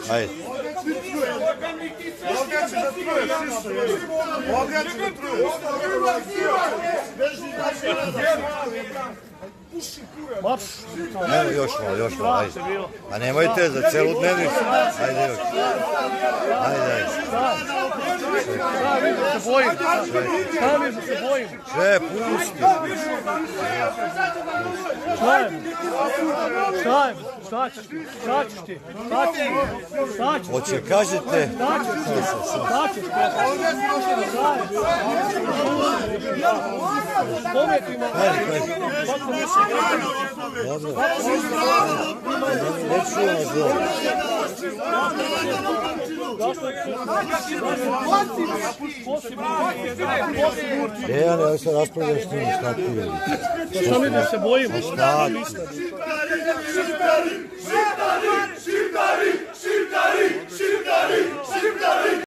Ajde. Evo još malo, ajde. A nemojte za celu dnevnicu. Ajde još. Ajde. Sve, pusti. Šta ćeš ti? Hoće kažete. Dobro. Ne čujem vas dobro. Dejane, ja se raspravljam s njim, šta ti je? Šta mi da se bojimo? Šta ti?